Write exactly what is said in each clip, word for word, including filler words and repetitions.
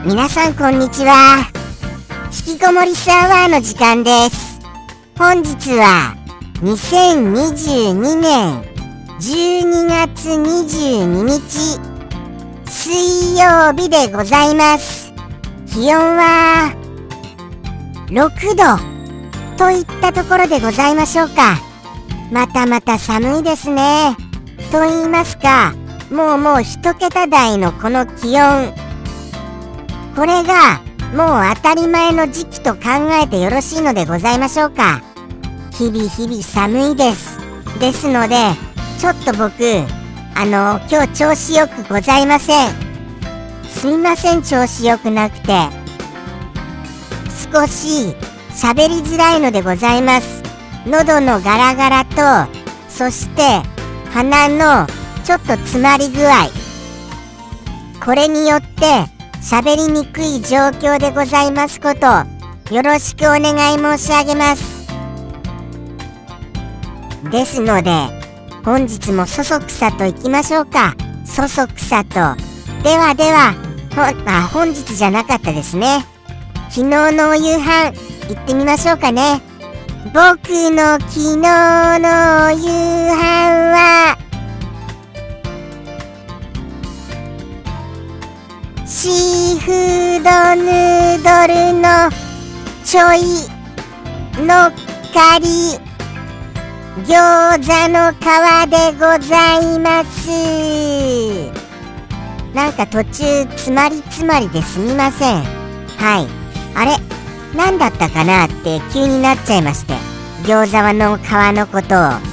皆さんこんにちは。引きこもりスアワーの時間です。本日はにせんにじゅうにねんじゅうにがつにじゅうににち水曜日でございます。気温はろくどといったところでございましょうか。またまた寒いですね。と言いますか、もうもう一桁台のこの気温、これがもう当たり前の時期と考えてよろしいのでございましょうか。日々日々寒いです。ですのでちょっと僕あの今日調子よくございません。すみません、調子よくなくて少し喋りづらいのでございます。喉のガラガラと、そして鼻のちょっと詰まり具合、これによって喋りにくい状況でございますこと、よろしくお願い申し上げます。ですので本日もそそくさといきましょうか。そそくさと。ではではほあ本日じゃなかったですね。昨日のお夕飯行ってみましょうかね。僕の昨日のお夕飯はシーフードヌードルのちょいのっかり餃子の皮でございます。なんか途中詰まり詰まりですみません。はい、あれ何だったかなって急になっちゃいまして、餃子の皮のことを。はい、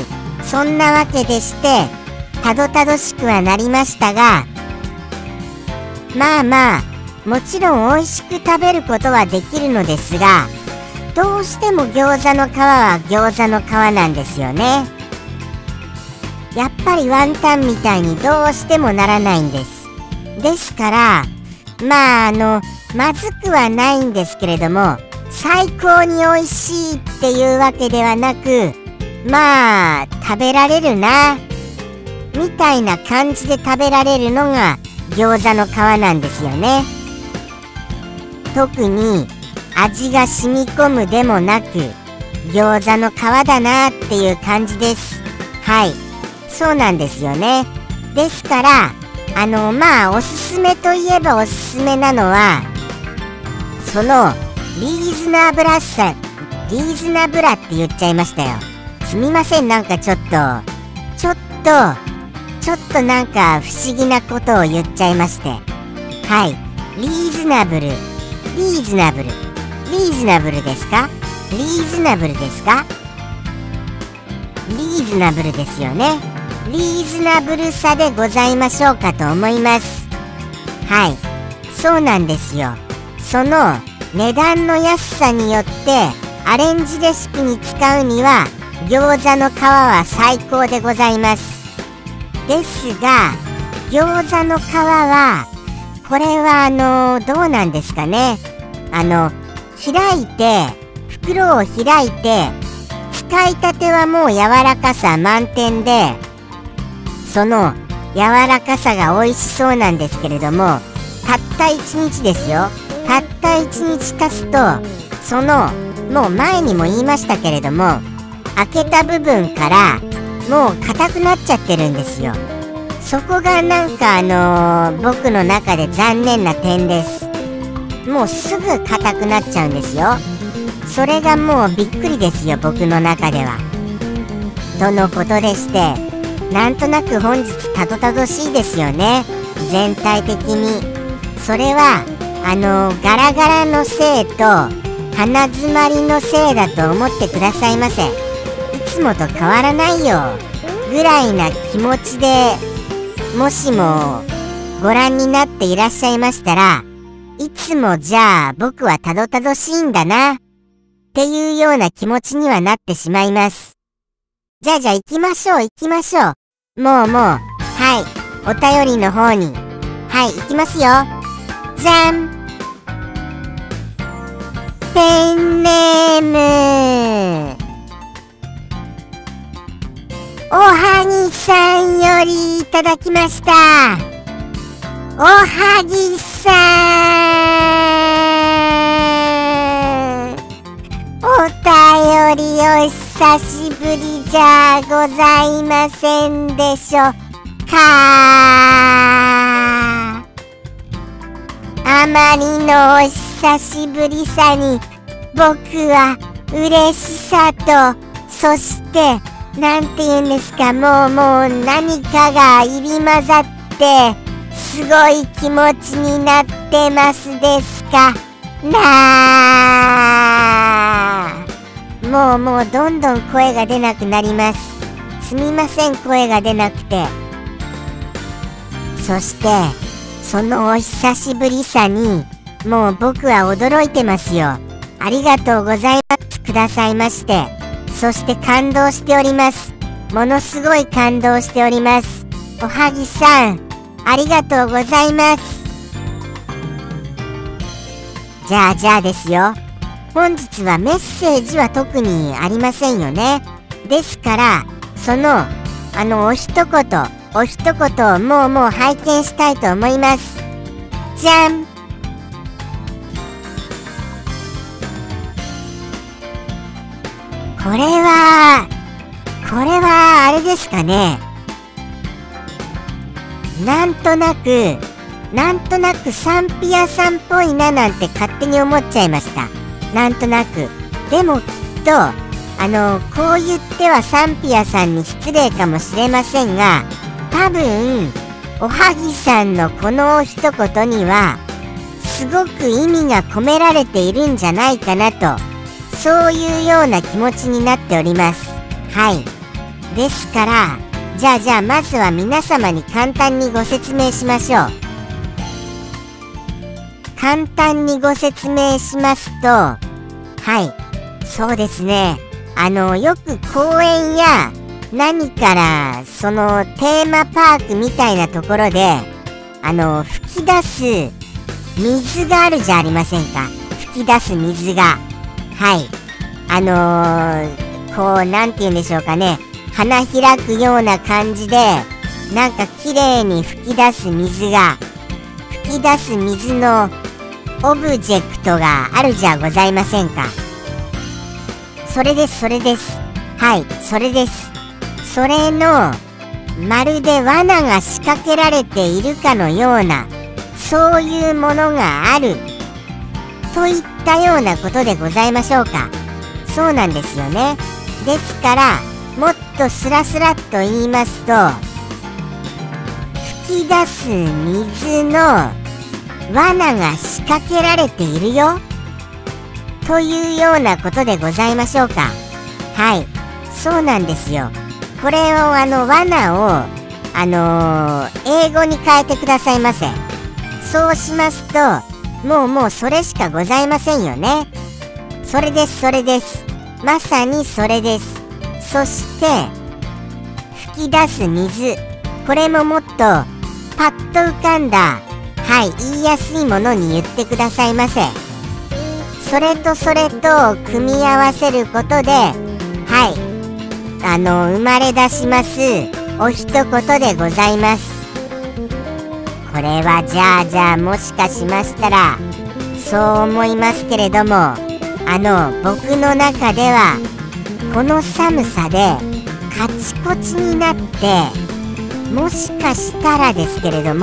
そんなわけでしてたどたどしくはなりましたが、まあまあもちろん美味しく食べることはできるのですが、どうしても餃子の皮は餃子の皮なんですよね。やっぱりワンタンみたいにどうしてもならないんです。ですからまああのまずくはないんですけれども、最高に美味しいっていうわけではなく、まあ食べられるなみたいな感じで食べられるのが餃子の皮なんですよね。特に味が染み込むでもなく餃子の皮だなっていう感じです。はい、そうなんですよね。ですからあのまあおすすめといえばおすすめなのはそのリーズナブラさリーズナブラって言っちゃいましたよ。すみません、なんかちょっとちょっとちょっとなんか不思議なことを言っちゃいまして、はい、リーズナブルリーズナブルリーズナブルですかリーズナブルですかリーズナブルですよね。リーズナブルさでございましょうかと思います。はい、そうなんですよ。その値段の安さによってアレンジレシピに使うには餃子の皮は最高でございます。ですが餃子の皮はこれはあのどうなんですかね。あの開いて袋を開いて使いたてはもう柔らかさ満点で、その柔らかさが美味しそうなんですけれども、たったいちにちですよ。たったいちにち経つとそのもう前にも言いましたけれども、開けた部分からもう硬くなっちゃってるんですよ。そこがなんかあのー、僕の中で残念な点です。もうすぐ硬くなっちゃうんですよ。それがもうびっくりですよ、僕の中では。とのことでして、なんとなく本日たどたどしいですよね、全体的に。それはあのー、ガラガラのせいと鼻詰まりのせいだと思ってくださいませ。いつもと変わらないよぐらいな気持ちでもしもご覧になっていらっしゃいましたら、いつもじゃあ僕はたどたどしいんだなっていうような気持ちにはなってしまいます。じゃあじゃあ行きましょう行きましょう。もうもうはい、お便りの方にはい行きますよ。じゃん。ペンネームおはぎさんよりいただきました。おはぎさんさん、お便りお久しぶりじゃございませんでしょか。あまりのお久しぶりさに僕は嬉しさと、そしてなんて言うんですか、もうもう何かが入り混ざってすごい気持ちになってますですかなあ。もうもうどんどん声が出なくなります。すみません、声が出なくて。そしてそのお久しぶりさにもう僕は驚いてますよ。ありがとうございますくださいまして、そして感動しております。ものすごい感動しております。おはぎさん、ありがとうございます。じゃあじゃあですよ、本日はメッセージは特にありませんよね。ですからそのあのお一言お一言をもうもう拝見したいと思います。じゃん。これはこれはあれですかね。なんとなくなんとなくサンピアさんっぽいななんて勝手に思っちゃいました。なんとなく。でもきっとあのこう言ってはサンピアさんに失礼かもしれませんが、多分おはぎさんのこの一言にはすごく意味が込められているんじゃないかなと、そういうような気持ちになっております。はい。ですからじゃあじゃあまずは皆様に簡単にご説明しましょう。簡単にご説明しますと、はい、そうですね、あのよく公園や何からそのテーマパークみたいなところであの吹き出す水があるじゃありませんか。吹き出す水が、はい、あのー、こうなんて言うんでしょうかね、花開くような感じでなんか綺麗に吹き出す水が、吹き出す水のオブジェクトがあるじゃございませんか。それですそれです、はい、それです。それのまるで罠が仕掛けられているかのような、そういうものがあるといったようなことでございましょうか。そうなんですよね。ですからもっとスラスラっと言いますと、吹き出す水の罠が仕掛けられているよというようなことでございましょうか。はい、そうなんですよ。これをあの罠をあのー、英語に変えてくださいませ。そうしますともうもうそれしかございませんよね。それですそれです、まさにそれです。そして吹き出す水、これももっとパッと浮かんだ、はい、言いやすいものに言ってくださいませ。それとそれと組み合わせることで、はい、あの生まれ出しますお一言でございます。これはじゃあじゃあもしかしましたらそう思いますけれども、あの僕の中ではこの寒さでカチコチになって、もしかしたらですけれども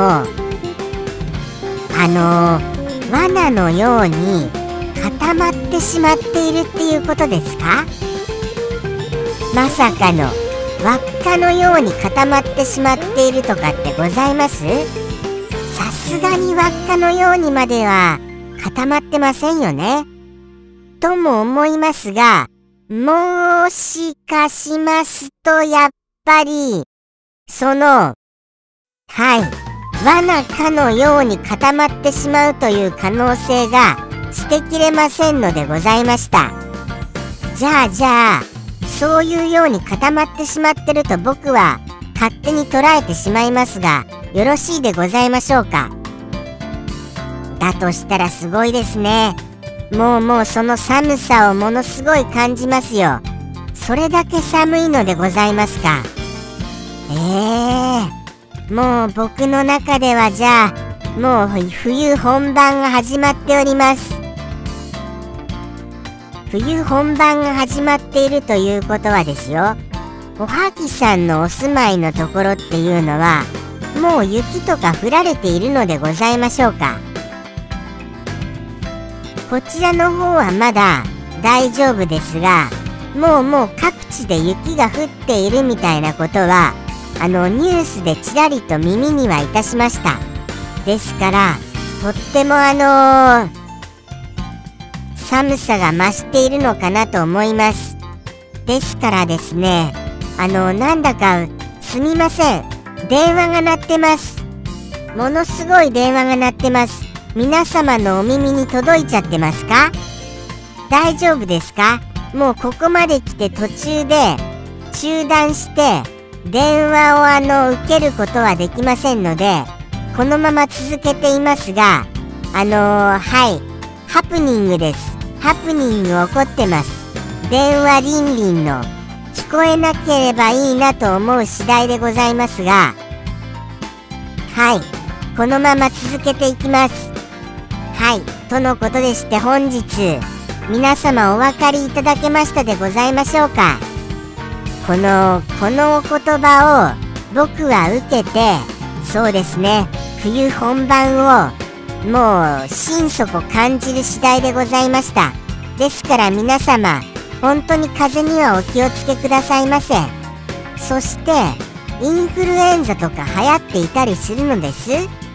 あのー、罠のように固まってしまっているっていうことですか。まさかの輪っかのように固まってしまっているとかってございます？さすがに輪っかのようにまでは固まってませんよね。とも思いますが、もしかしますとやっぱりそのはい罠かのように固まってしまうという可能性が捨てきれませんのでございました。じゃあじゃあそういうように固まってしまってると僕は勝手に捉えてしまいますが、よろしいでございましょうか。だとしたらすごいですね。もうもうその寒さをものすごい感じますよ。それだけ寒いのでございますか。えー、もう僕の中ではじゃあもう冬本番が始まっております。冬本番が始まっているということはですよ、おはぎさんのお住まいのところっていうのはもう雪とか降られているのでございましょうか。こちらの方はまだ大丈夫ですが、もうもう各地で雪が降っているみたいなことはあのニュースでちらりと耳にはいたしました。ですからとってもあのー、寒さが増しているのかなと思います。ですからですね、あのなんだかすみません、電話が鳴ってます。ものすごい電話が鳴ってます。皆様のお耳に届いちゃってますか？大丈夫ですか？もうここまで来て途中で中断して電話をあの受けることはできませんので、このまま続けていますが、あのー、はいハプニングです。ハプニング起こってます。電話リンリンの聞こえなければいいなと思う次第でございますが、はいこのまま続けていきます。はいとのことでして、本日皆様お分かりいただけましたでございましょうか。このこのお言葉を僕は受けて、そうですね、冬本番をもう心底感じる次第でございました。ですから皆様本当に風邪にはお気をつけくださいませ。そしてインフルエンザとか流行っていたりするのです。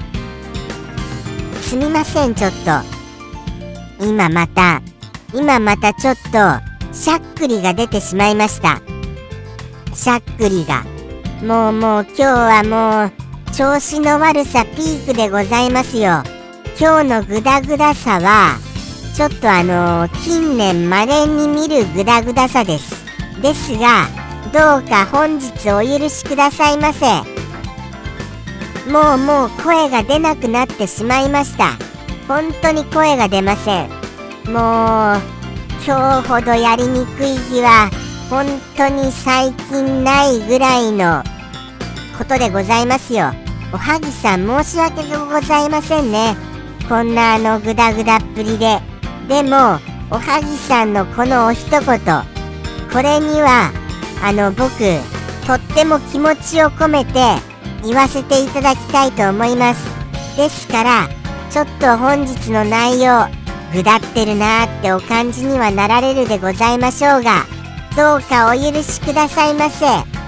すみません、ちょっと今また今またちょっとしゃっくりが出てしまいました。しゃっくりがもうもう今日はもう調子の悪さピークでございますよ。今日のグダグダさはちょっとあのー、近年まれに見るグダグダさです。ですがどうか本日お許しくださいませ。もうもう声が出なくなってしまいました。本当に声が出ません。もう今日ほどやりにくい日は本当に最近ないぐらいのことでございますよ。おはぎさん申し訳ございませんね、こんなあのグダグダっぷりで。でもおはぎさんのこのお一言、これにはあの僕とっても気持ちを込めて言わせていただきたいと思います。ですからちょっと本日の内容ぐだってるなーってお感じにはなられるでございましょうが、どうかお許しくださいませ。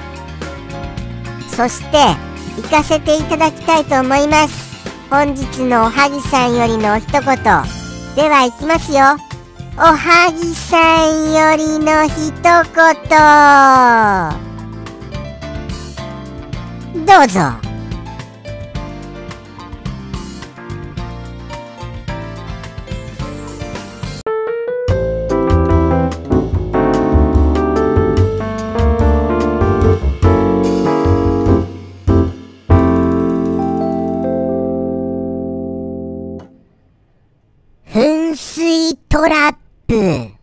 そして行かせていただきたいと思います。本日のおはぎさんよりのお一言では行きますよ。おはぎさんよりの一言どうぞ。噴水トラップ。